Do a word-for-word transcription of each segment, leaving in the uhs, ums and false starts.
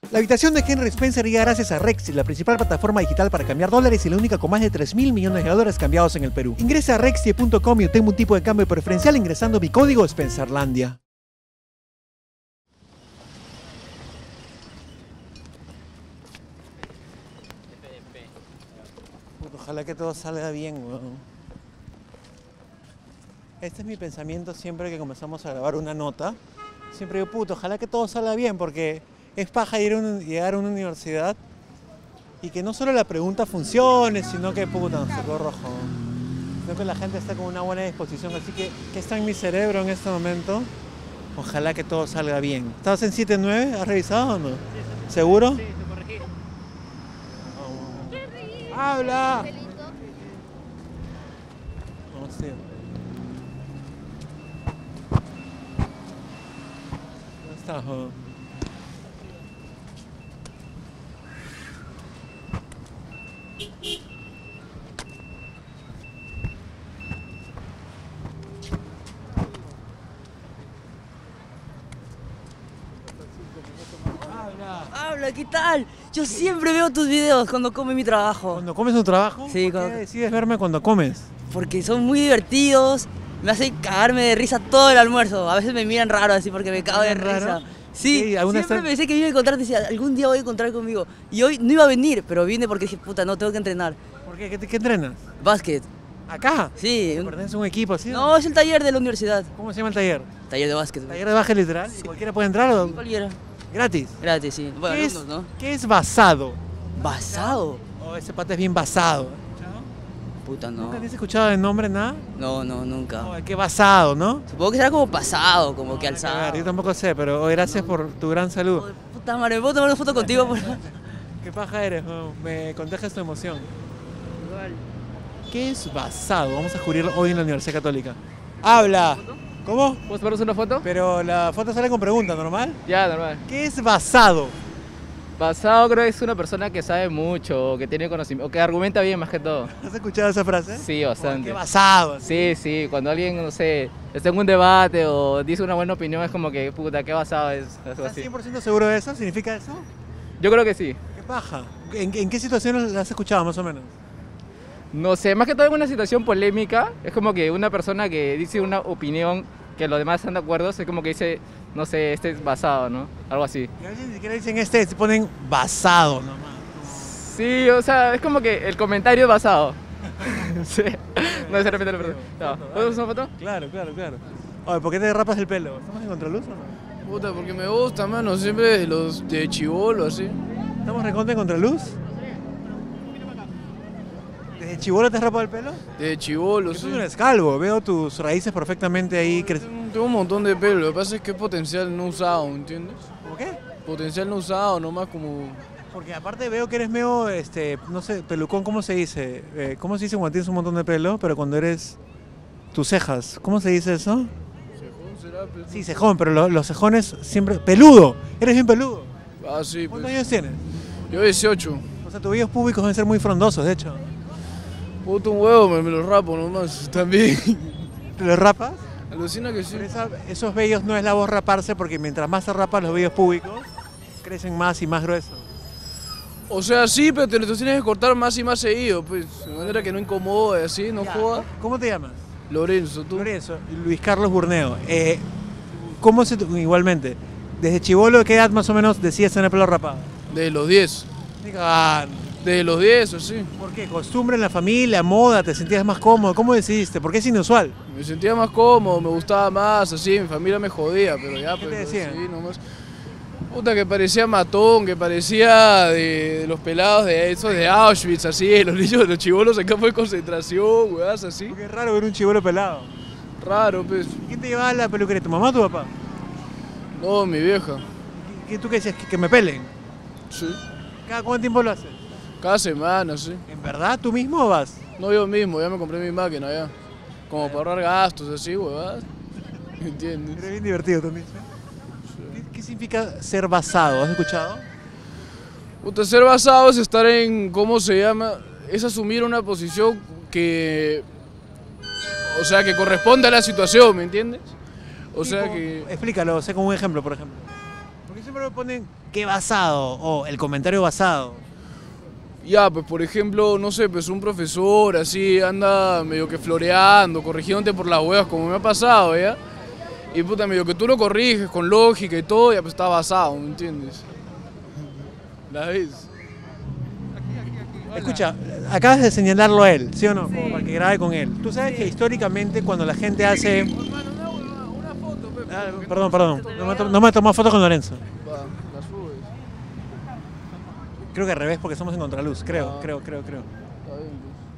La habitación de Henry Spencer llega gracias a Rexy, la principal plataforma digital para cambiar dólares y la única con más de tres mil millones de dólares cambiados en el Perú. Ingresa a rexy punto com y obtenga un tipo de cambio preferencial ingresando mi código Spencerlandia. Ojalá que todo salga bien, weón. Este es mi pensamiento siempre que comenzamos a grabar una nota. Siempre digo, puto, ojalá que todo salga bien, porque es paja ir a un, llegar a una universidad y que no solo la pregunta funcione, sino que, puta, nos sacó rojo. Sino que la gente está con una buena disposición. Así que, ¿qué está en mi cerebro en este momento? Ojalá que todo salga bien. ¿Estabas en siete nueve? ¿Has revisado o no? Sí, sí. ¿Seguro? Sí, te corregí. Oh. ¡Habla! No sé. ¿Dónde estás, jo? Habla, ¿qué tal? Yo siempre veo tus videos cuando come mi trabajo. ¿Cuando comes tu trabajo? Sí, ¿Por cuando- qué decides verme cuando comes? Porque son muy divertidos, me hacen cagarme de risa todo el almuerzo. A veces me miran raro así porque me cago de miran raro? risa. Sí, Sí, ¿alguna siempre vez- pensé que me iba a encontrar, decía, algún día voy a encontrar conmigo. Y hoy no iba a venir, pero vine porque dije, puta, no, tengo que entrenar. ¿Por qué? ¿Qué, te- qué entrenas? Básquet. ¿Acá? Sí. un- ¿Perteneces a un equipo así? No, es el taller de la universidad. ¿Cómo se llama el taller? Taller de básquet. ¿Taller de baje literal? ¿Y ¿Cualquiera puede entrar o Cualquiera. gratis? Gratis, sí. Bueno, ¿Qué, es, alumnos, ¿no? ¿Qué es basado? ¿Basado? Oh, ese pata es bien basado. Puta, no. ¿Nunca has escuchado de nombre nada? No, no, nunca. Oh, qué basado, ¿no? Supongo que será como pasado, como que A ver, alzado. yo tampoco sé, pero oh, gracias por tu gran salud. Joder, puta madre, ¿me puedo tomar una foto contigo? Por favor? ¿Qué paja eres? Oh, me contagias tu emoción. ¿Qué es basado? Vamos a descubrirlo hoy en la Universidad Católica. ¡Habla! ¿Cómo? ¿Puedes tomarnos una foto? Pero la foto sale con pregunta, ¿normal? Ya, normal. ¿Qué es basado? Basado creo que es una persona que sabe mucho, o que tiene conocimiento, o que argumenta bien más que todo. ¿Has escuchado esa frase? Sí, Oh, bastante. ¡Qué basado! Sí, sí, cuando alguien, no sé, está en un debate o dice una buena opinión es como que, puta, qué basado es, algo ¿Estás así. cien por ciento seguro de eso? ¿Significa eso? Yo creo que sí. ¿Qué paja? ¿En, en qué situaciones la has escuchado más o menos? No sé, más que todo en una situación polémica, es como que una persona que dice una opinión que los demás están de acuerdo, es como que dice, no sé, este es basado, ¿no? Algo así. Y a veces ni siquiera dicen este, se ponen basado nomás. Sí, o sea, es como que el comentario es basado. Sí, no se repite la persona. No. ¿Podemos una foto? Claro, claro, claro. Oye, ¿por qué te rapas el pelo? ¿Estamos en contraluz o no? Puta, porque me gusta, mano, siempre de los de chivolo, así. ¿Estamos recontra en contraluz? ¿Desde chibolo te has rapado el pelo? De chivolo, Tú sí. no eres calvo, veo tus raíces perfectamente ahí creciendo. Tengo, tengo un montón de pelo, lo que pasa es que es potencial no usado, ¿entiendes? ¿Cómo qué? Potencial no usado, nomás como... Porque aparte veo que eres medio, este, no sé, pelucón, ¿cómo se dice? Eh, ¿Cómo se dice cuando tienes un montón de pelo, pero cuando eres tus cejas? ¿Cómo se dice eso? ¿Cejón será? Pues? Sí, cejón, pero lo- los cejones siempre... ¡Peludo! Eres bien peludo. Ah, sí, ¿Cuántos pues. años tienes? Yo dieciocho. O sea, tus vellos públicos deben ser muy frondosos, de hecho. Puta, un huevo, me, me lo rapo nomás, también. ¿Te los rapas? Alucina que sí. Pero esa- esos vellos no es la voz raparse porque mientras más se rapan los vellos públicos, crecen más y más gruesos. O sea, sí, pero te los tienes que cortar más y más seguido, pues. De manera que no incomode, así, no Ya, joda. ¿Cómo te llamas? Lorenzo, tú. Lorenzo, Luis Carlos Burneo. Eh, ¿Cómo se tu- igualmente? Desde chibolo, ¿qué edad más o menos decías tener pelo rapado? De los diez. Ni cagando. De los diez, así. ¿Por qué? ¿Costumbre en la familia, moda, te sentías más cómodo? ¿Cómo decidiste? Porque es inusual. Me sentía más cómodo, me gustaba más, así, mi familia me jodía, pero ya, ¿Qué pues, te decían? sí, nomás. Puta, que parecía matón, que parecía de, de los pelados de esos de Auschwitz, así, de los niños de los chibolos en campo de concentración, weás, así. Porque es raro ver un chibolo pelado. Raro, pues. ¿Quién te llevaba a la peluquería? ¿Tu mamá o tu papá? No, mi vieja. ¿Qué, ¿Tú qué decías? ¿Que, que me pelen? Sí. ¿Cada cuánto tiempo lo haces? Cada semana, sí. ¿En verdad? ¿Tú mismo o vas? No yo mismo, ya me compré mi máquina, ya. Como para ahorrar gastos, así, weás. ¿Entiendes? Eres bien divertido también, ¿sí? ¿Qué, qué significa ser basado? ¿Has escuchado? Puta, ser basado es estar en, ¿cómo se llama? Es asumir una posición que, o sea, que corresponde a la situación, ¿me entiendes? O sea Tipo, que, Explícalo, sé como un ejemplo, por ejemplo. Porque siempre ejemplo, ponen qué basado o el comentario basado. Ya, pues por ejemplo, no sé, pues un profesor así anda medio que floreando, corrigiéndote por las huevas, como me ha pasado, ¿ya? Y puta, medio que tú lo corriges con lógica y todo, ya pues está basado, ¿me entiendes? ¿La ves? Escucha, acabas de señalarlo a él, ¿sí o no? Como para que grabe con él. Tú sabes que históricamente cuando la gente hace... Ah, perdón, perdón, no me, to- no me tomó foto con Lorenzo. Va, la subes. Creo que al revés porque somos en contraluz, creo, Ah. creo, creo, creo. Está bien,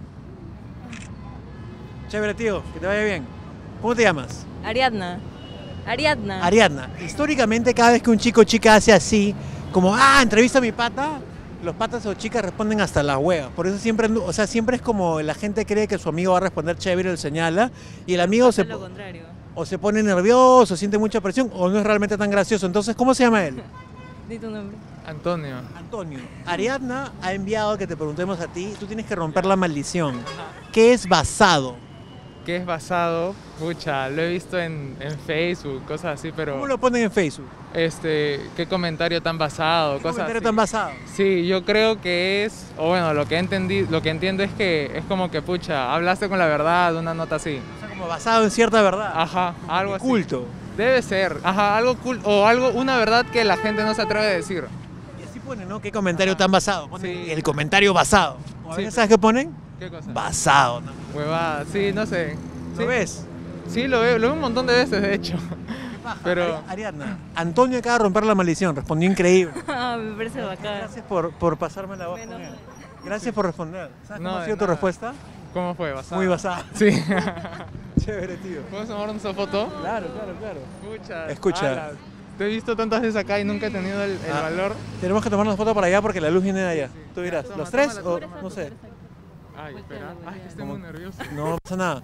pues. Chévere, tío, que te vaya bien. ¿Cómo te llamas? Ariadna. Ariadna. Ariadna. Históricamente cada vez que un chico o chica hace así, como, ah, entrevista a mi pata, los patas o chicas responden hasta las huevas. Por eso siempre, o sea, siempre es como la gente cree que su amigo va a responder chévere, lo señala, y el amigo se, lo po- contrario. o se pone nervioso, siente mucha presión, o no es realmente tan gracioso. Entonces, ¿cómo se llama él? Di tu nombre. Antonio. Antonio. Ariadna ha enviado que te preguntemos a ti, tú tienes que romper la maldición. ¿Qué es basado? ¿Qué es basado? Pucha, lo he visto en, en Facebook, cosas así, pero ¿Cómo lo ponen en Facebook? este, ¿qué comentario tan basado? ¿Qué Cosas comentario así. tan basado? Sí, yo creo que es, o bueno, lo que entendí, lo que entiendo es que es como que pucha, hablaste con la verdad, una nota así. O sea, como basado en cierta verdad. Ajá, algo así. Culto. Debe ser, ajá, algo cool o algo, una verdad que la gente no se atreve a decir. Y así ponen, ¿no? ¿Qué comentario tan basado? Ponen Sí. el comentario basado. ¿O a Sí. veces ¿sabes qué ponen? ¿Qué cosa? Basado, ¿no? Huevada, sí, no sé. ¿Lo Sí. ves? Sí, lo veo, lo veo un montón de veces, de hecho. Pero Ari- Ariadna, Antonio acaba de romper la maldición, respondió increíble. Ah, me parece bacán. Gracias por, por pasarme la voz Menos con él. mal. Gracias por responder. ¿Sabes No, cómo ha de sido tu nada. respuesta? ¿cómo fue? ¿Basado? Muy basada. Sí. Chévere, tío. ¿Podemos tomarnos esa foto? Claro, claro, claro. Escucha. Escucha. ala, Te he visto tantas veces acá y nunca he tenido el, el Ah. valor. Tenemos que tomarnos foto para allá porque la luz viene de allá. Tú dirás, Toma, ¿los tres toma o la- no sé? Ay, espera. Ay, que estoy ¿Cómo? muy nervioso. No pasa nada.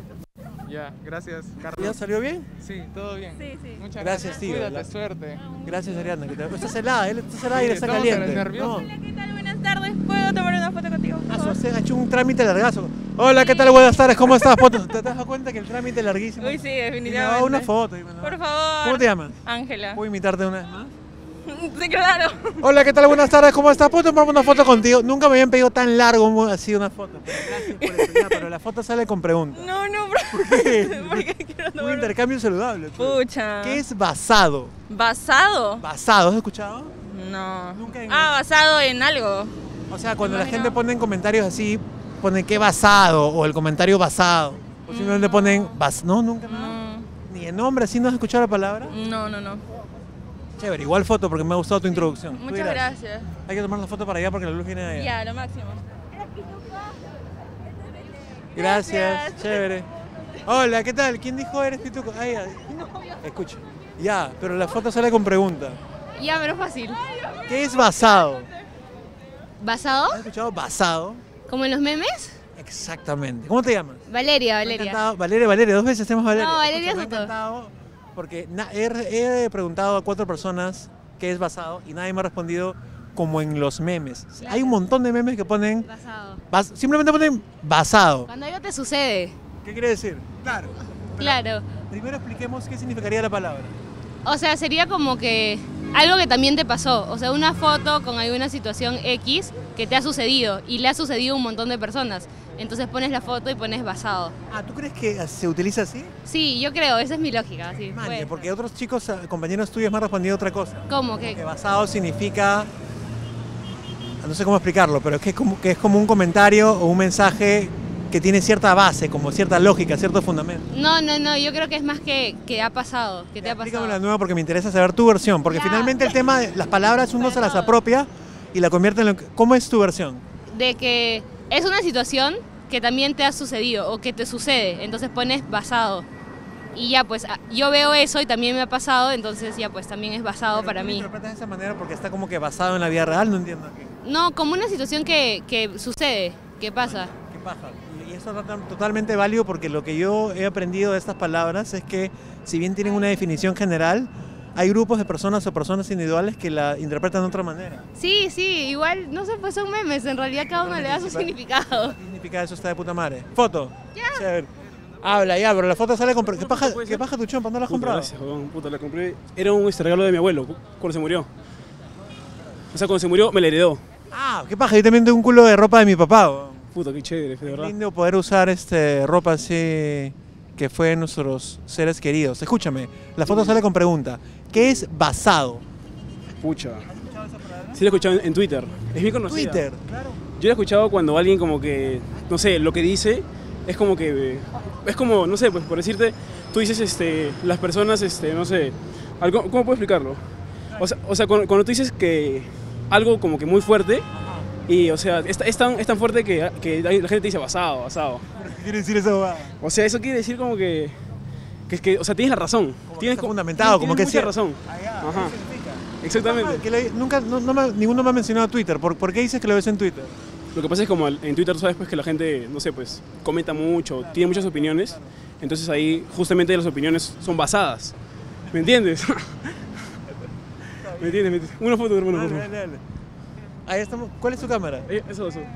Ya, gracias, ¿Ya Carlos. salió bien? Sí, todo bien. Sí, sí. Muchas Gracias, gracias. tío. Cuídate, La- suerte. Gracias, Ariadna. Que te... Estás helada, él estás helada y Sí, él está estamos caliente. nerviosos. No. ¿Qué tal? Buenas tardes. ¿Puedo tomar una foto contigo? por Ah, favor? se ha hecho un trámite largazo. Hola, ¿qué tal? Buenas tardes, ¿cómo estás? Poto? ¿Te has dado cuenta que el trámite es larguísimo? Uy, sí, Y me da definitivamente. una foto. dime, ¿no? Por favor. ¿Cómo te llamas? Ángela. ¿Puedo imitarte una vez más? Sí, claro. Hola, ¿qué tal? Buenas tardes, ¿cómo estás? ¿Puedo tomarme una foto contigo? Nunca me habían pedido tan largo mu- así una foto. Pero gracias por eso, ya, pero la foto sale con preguntas. No, no, ¿por qué? Porque quiero Un tomar una- intercambio saludable. pues. Pucha. ¿Qué es basado? ¿Basado? ¿Basado? ¿Has escuchado? No. Nunca en- Ah, basado en algo. O sea, cuando la imagino. gente pone en comentarios así, ponen qué basado o el comentario basado. O simplemente ponen bas... No, nunca nada. No. Ni el nombre, así no has escuchado la palabra. No, no, no. Chévere, igual foto porque me ha gustado tu introducción. Tú Muchas dirás, gracias. Hay que tomar la foto para allá porque la luz viene de allá. Ya, lo máximo. Gracias, Gracias. chévere. Hola, ¿qué tal? ¿Quién dijo eres Pituco? Ay, ay. Escucha. Ya, pero la foto sale con pregunta. Ya, pero fácil. ¿Qué es basado? ¿Basado? ¿Has escuchado basado? ¿Como en los memes? Exactamente. ¿Cómo te llamas? Valeria, Me ha Valeria. encantado. Valeria, Valeria, dos veces tenemos Valeria. No, Valeria Escucha, me ha Soto. encantado porque na- he, he preguntado a cuatro personas qué es basado y nadie me ha respondido como en los memes. Claro. Hay un montón de memes que ponen, Basado. bas- simplemente ponen basado. Cuando algo te sucede. ¿Qué quiere decir? Claro. Claro. Primero expliquemos qué significaría la palabra. O sea, sería como que algo que también te pasó. O sea, una foto con alguna situación X que te ha sucedido y le ha sucedido a un montón de personas. Entonces pones la foto y pones basado. Ah, ¿tú crees que se utiliza así? Sí, yo creo, esa es mi lógica. Sí, Mañe, puede porque ser. otros chicos, ah, compañeros tuyos me han respondido otra cosa. ¿Cómo? Que ¿Qué? basado significa, no sé cómo explicarlo, pero es que es como, que es como un comentario o un mensaje que tiene cierta base, como cierta lógica, cierto fundamento. No, no, no, yo creo que es más que, que ha pasado, que te ha Explícame pasado. la nueva porque me interesa saber tu versión, porque Ya. finalmente el tema de las palabras uno se las Perdón. apropia y la convierte en lo que... ¿Cómo es tu versión? De que es una situación que también te ha sucedido o que te sucede, entonces pones basado. Y ya pues a- yo veo eso y también me ha pasado, entonces ya pues también es basado Pero para tú lo mí. interpretas de esa manera porque está como que basado en la vida real, no entiendo qué, No, como una situación que, que sucede, que pasa. qué paja. Y eso es total- totalmente válido porque lo que yo he aprendido de estas palabras es que si bien tienen una definición general, hay grupos de personas o personas individuales que la interpretan de otra manera. Sí, sí, igual, no sé, pues son memes, en realidad cada uno le da su significado. ¿Qué significa eso? Está de puta madre. Foto. Chévere. Habla ya, pero la foto sale con... ¿Qué ¿Una paja, foto puede qué ser? paja tu chompa? ¿No la has Puta, comprado? gracias, huevón. Puta, la compré. Era un este, regalo de mi abuelo cuando se murió. O sea, cuando se murió me la heredó. Ah, qué paja, yo también tengo un culo de ropa de mi papá. weón. Puta, qué chévere, de Es verdad. lindo poder usar este, ropa así que fue de nuestros seres queridos. Escúchame, la foto sale con pregunta. ¿Qué es basado? Pucha. Sí la he escuchado en, en Twitter. Es bien conocida. Twitter. Claro. Yo la he escuchado cuando alguien como que, no sé, lo que dice es como que, es como, no sé, pues por decirte, tú dices, este, las personas, este, no sé, algo, ¿cómo puedo explicarlo? O sea, o sea cuando, cuando tú dices que algo como que muy fuerte, y o sea, es, es, tan, es tan fuerte que, que la gente te dice basado, basado. ¿Qué quiere decir eso? O sea, eso quiere decir como que, que, que o sea, tienes la razón. Como que tienes está co- fundamentado, tienes como que mucha sí. razón. Ajá. Exactamente. Ah, que le- nunca, no, no me- ninguno me ha mencionado Twitter. ¿Por, por qué dices que lo ves en Twitter? Lo que pasa es como en Twitter, sabes pues que la gente, no sé, pues comenta mucho, tiene muchas opiniones, entonces ahí justamente las opiniones son basadas. ¿Me entiendes? ¿Me entiendes? ¿Me entiendes? Una foto, hermano. Dale, por favor. dale, dale. Ahí estamos. ¿Cuál es tu cámara? Eh, Eso, eso.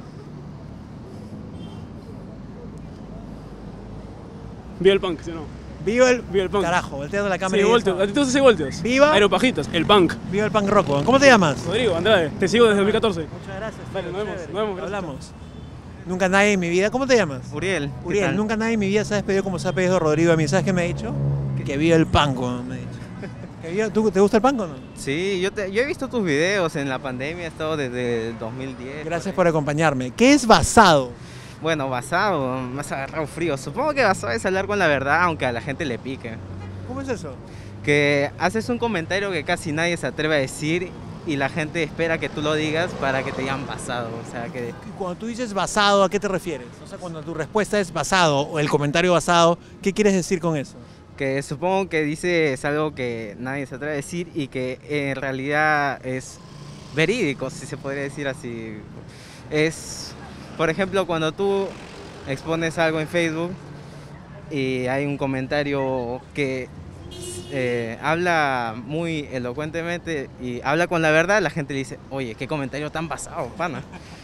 Viva el punk, ¿sí o no? Viva el, Viva el punk. Carajo, volteando la cámara. Sí, y volteos. eso. ¿A ti te gusta hacer volteos? Viva. Aeropajitas, el punk. Viva el punk rock. weón. ¿Cómo te llamas? Rodrigo, Andrade, te sigo desde dos mil catorce. Muchas gracias. Dale, nos vemos, nos vemos, gracias. Hablamos. Nunca nadie en mi vida. ¿Cómo te llamas? Uriel. ¿qué Uriel, tal? nunca nadie en mi vida se ha despedido como se ha pedido Rodrigo a mí. ¿Sabes qué me ha dicho? Que viva el punk, weón, me ha dicho. Que viva- ¿Tú, ¿Te gusta el punk o no? Sí, yo, te- yo he visto tus videos en la pandemia, he estado desde el dos mil diez. Gracias por acompañarme. ¿Qué es basado? Bueno, basado, me has agarrado frío. Supongo que basado es hablar con la verdad, aunque a la gente le pique. ¿Cómo es eso? Que haces un comentario que casi nadie se atreve a decir y la gente espera que tú lo digas para que te digan basado. O sea, que Y cuando tú dices basado, ¿a qué te refieres? O sea, cuando tu respuesta es basado o el comentario basado, ¿qué quieres decir con eso? que supongo que dices algo que nadie se atreve a decir y que en realidad es verídico, si se podría decir así. Es, por ejemplo, cuando tú expones algo en Facebook y hay un comentario que eh, habla muy elocuentemente y habla con la verdad, la gente le dice, oye, qué comentario tan basado, pana.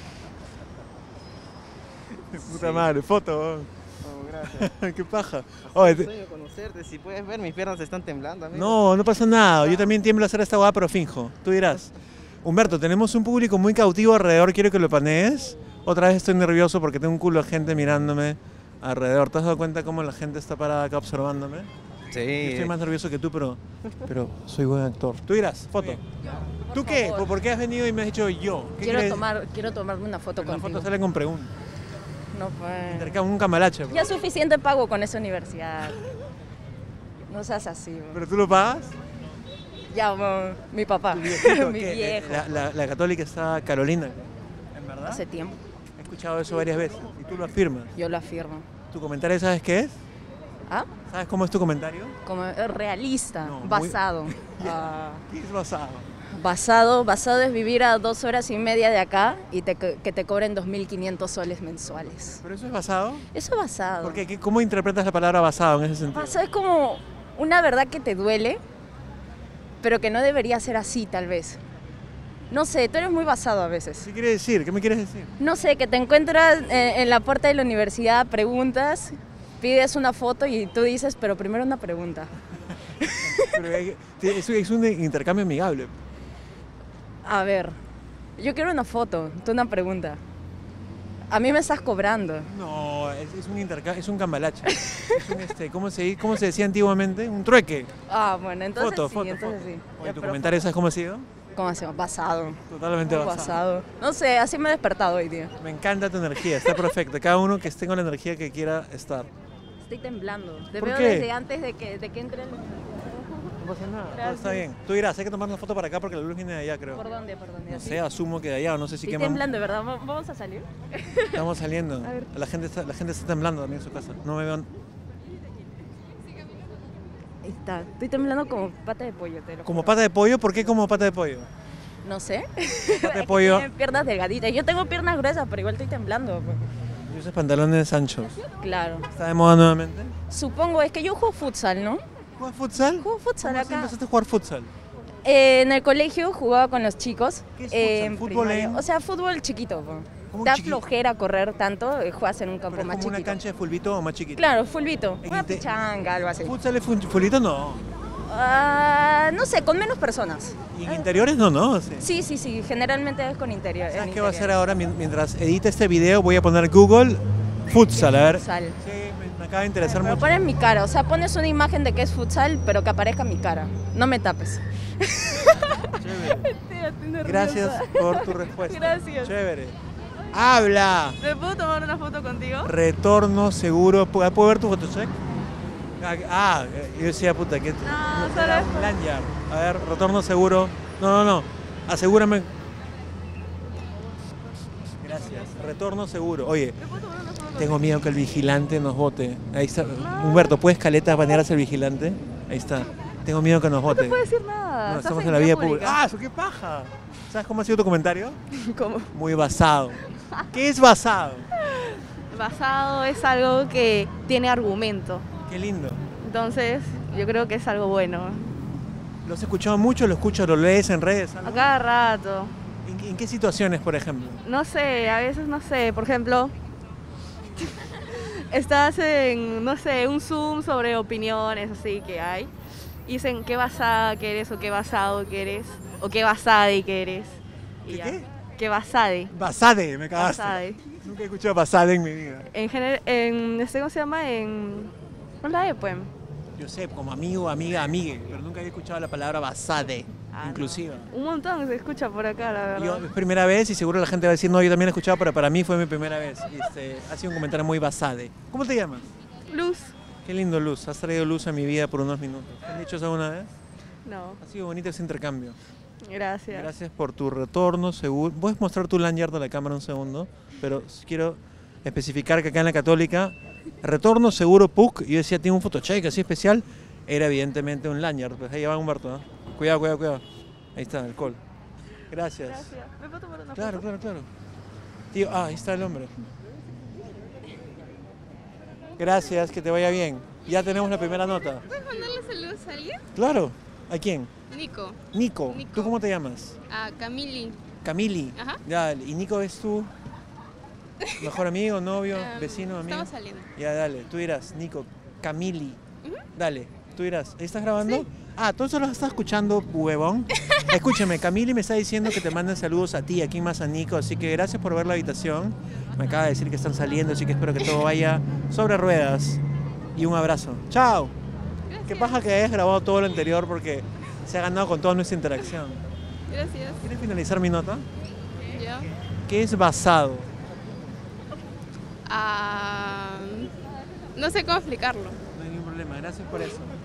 Puta madre, foto. weón. Oh, gracias. Qué paja. Oye, te- Sueño conocerte, si puedes ver, mis piernas están temblando, amigo. no, no pasa nada. Yo también tiemblo a hacer esta guada, pero finjo. Tú dirás. Humberto, tenemos un público muy cautivo alrededor. Quiero que lo panees. Otra vez estoy nervioso porque tengo un culo de gente mirándome alrededor. ¿Te has dado cuenta cómo la gente está parada acá observándome? Yo Sí. estoy más nervioso que tú, pero, pero soy buen actor. Tú dirás, foto. ¿Tú qué? favor. ¿Por qué has venido y me has dicho yo? ¿Qué Quiero, quieres? tomar, quiero tomarme una foto La contigo. foto sale con preguntas. No, pues. Intercambio, un camalache. Ya suficiente pago con esa universidad. No seas así. bro. ¿Pero tú lo pagas? Ya, bro, mi papá. Viejito, mi ¿qué? viejo. La, la- la católica está Carolina. ¿En verdad? Hace tiempo. He escuchado eso varias veces y tú lo afirmas. Yo lo afirmo. ¿Tu comentario sabes qué es? ¿Ah? ¿Sabes cómo es tu comentario? Como eh, realista, No, muy- basado. Ah, ¿Qué es basado? basado. Basado es vivir a dos horas y media de acá y te co- que te cobren dos mil quinientos soles mensuales. ¿Pero eso es basado? Eso es basado. ¿Por qué? ¿Qué- ¿Cómo interpretas la palabra basado en ese sentido? Basado es como una verdad que te duele, pero que no debería ser así, tal vez. No sé, tú eres muy basado a veces. ¿Qué quiere decir? ¿Qué me quieres decir? No sé, que te encuentras eh, en la puerta de la universidad, preguntas, pides una foto y tú dices, pero primero una pregunta. Pero hay- es, es un intercambio amigable. A ver, yo quiero una foto, tú una pregunta. A mí me estás cobrando. No, es, es un intercambio, es un cambalache. Es un, este, ¿cómo, se, ¿Cómo se decía antiguamente? Un trueque. Ah, bueno, entonces Foto, sí, foto, entonces foto. sí. Oye, Ya, ¿tu pero comentario foto. sabes cómo ha sido? ¿Cómo se llama? Basado. Totalmente Muy basado. No sé, así me he despertado hoy día. Me encanta tu energía, está perfecta. Cada uno que esté con la energía que quiera estar. Estoy temblando. Te ¿Por veo qué? desde antes de que, de que entre el... No pasa nada. Todo Gracias. está bien. Tú dirás, hay que tomar una foto para acá porque la luz viene de allá, creo. ¿Por dónde? ¿Por dónde? No ¿Así? sé, asumo que de allá o no sé si Estoy queman. temblando, ¿verdad? ¿Va- ¿Vamos a salir? Estamos saliendo. A ver. La gente, está, la gente está temblando también en su casa. No me vean. Ahí está. Estoy temblando como pata de pollo, te lo ¿Como juro. pata de pollo? ¿Por qué como pata de pollo? No sé. Pata de Es que pollo. tienen piernas delgaditas. Yo tengo piernas gruesas, pero igual estoy temblando. pues. Y esos pantalones anchos. Claro. ¿Está de moda nuevamente? Supongo, es que yo juego futsal, ¿no? ¿Juegas futsal? Juego futsal ¿Cómo así acá. empezaste a jugar futsal? Eh, en el colegio jugaba con los chicos. ¿Qué es eh, futsal? en ¿Fútbol primaria. en- O sea, fútbol chiquito. po. ¿Cómo da chiqui- flojera correr tanto, eh, juegas en un campo Pero es más como chiquito. una cancha de fulbito o más chiquita. Claro, fulbito, En una inte- pichanga, algo así. ¿Futsal es fun- fulbito? No. Ah, no sé, con menos personas. ¿Y en interiores no, no? Sí. Sí, sí, sí, generalmente es con interior. ¿Sabes en qué voy a hacer interior. ahora? Mien- Mientras edite este video voy a poner Google Futsal, a ver. Futsal. Sí, me, me acaba de interesar Pero mucho. pones mi cara, o sea, pones una imagen de que es futsal, pero que aparezca mi cara. No me tapes. Chévere. Gracias por tu respuesta. Gracias. Chévere. ¡Habla! ¿Me puedo tomar una foto contigo? Retorno seguro. ¿Puedo puedo ver tu fotocheck? Ah, Ah, yo decía, puta, que... No, solo Era es- Lanyard. A ver, retorno seguro. No, no, no. Asegúrame. Gracias. Retorno seguro. Oye, tengo miedo que el vigilante nos vote. Ahí está. Humberto, ¿puedes caleta banear al vigilante? Ahí está. Tengo miedo que nos vote. No puedo decir nada. No, estás estamos en la vía vía pública. ¡Ah, eso qué paja! ¿Sabes cómo ha sido tu comentario? ¿Cómo? Muy basado. ¿Qué es basado? Basado es algo que tiene argumento. Qué lindo. Entonces, yo creo que es algo bueno. ¿Lo has escuchado mucho? ¿Lo escuchas? ¿Lo lees en redes? A cada rato. ¿En, en qué situaciones, por ejemplo? No sé, a veces no sé. Por ejemplo, estás en, no sé, un Zoom sobre opiniones así que hay. Y dicen qué basada que eres o qué basado que eres. O qué basade que eres. Y ¿Qué ya. qué? Qué basade. Basade, me cagaste. Basade. Nunca he escuchado basade en mi vida. En general, en, este, ¿cómo se llama? En, en la E, pues. Yo sé, como amigo, amiga, amigue, pero nunca había escuchado la palabra basade, Ah, no. inclusiva. Un montón se escucha por acá, la verdad. Yo, es primera vez y seguro la gente va a decir, no, yo también he escuchado, pero para mí fue mi primera vez. Y este, ha sido un comentario muy basade. ¿Cómo te llamas? Luz. Qué lindo, Luz. Has traído luz a mi vida por unos minutos. ¿Te han dicho eso alguna vez? No, Ha sido bonito ese intercambio. gracias. Gracias por tu retorno, seguro. ¿Puedes mostrar tu lanyard a la cámara un segundo? Pero quiero especificar que acá en la Católica, retorno seguro P U C, yo decía, tiene un photocheck así especial, era evidentemente un lanyard. Pues ahí va Humberto, ¿no? Cuidado, cuidado, cuidado. Ahí está, alcohol. Gracias. Gracias. ¿Me puedo tomar una Claro, foto? claro, claro. Tío, ah, ahí está el hombre. Gracias, que te vaya bien. Ya tenemos la primera nota. ¿Puedes mandarle saludos a alguien? Claro. ¿A quién? Nico. Nico. Nico. ¿Tú cómo te llamas? A Camili. Camili. Ajá. Ya, ¿y Nico es tu mejor amigo, novio, Em, vecino, amigo? Estamos saliendo. Ya, dale, tú dirás, Nico, Camili. Dale, tú dirás, ¿ahí estás grabando? Ah, ¿tú solo estás escuchando, huevón? Escúchame, Camili me está diciendo que te manden saludos a ti, aquí más a Nico, así que gracias por ver la habitación. Me acaba de decir que están saliendo, así que espero que todo vaya sobre ruedas. Y un abrazo. ¡Chao! Qué paja que hayas grabado todo lo anterior porque se ha ganado con toda nuestra interacción. Gracias. ¿Quieres finalizar mi nota? Ya. ¿Qué es basado? Ah, no sé cómo explicarlo. No hay ningún problema, gracias por eso.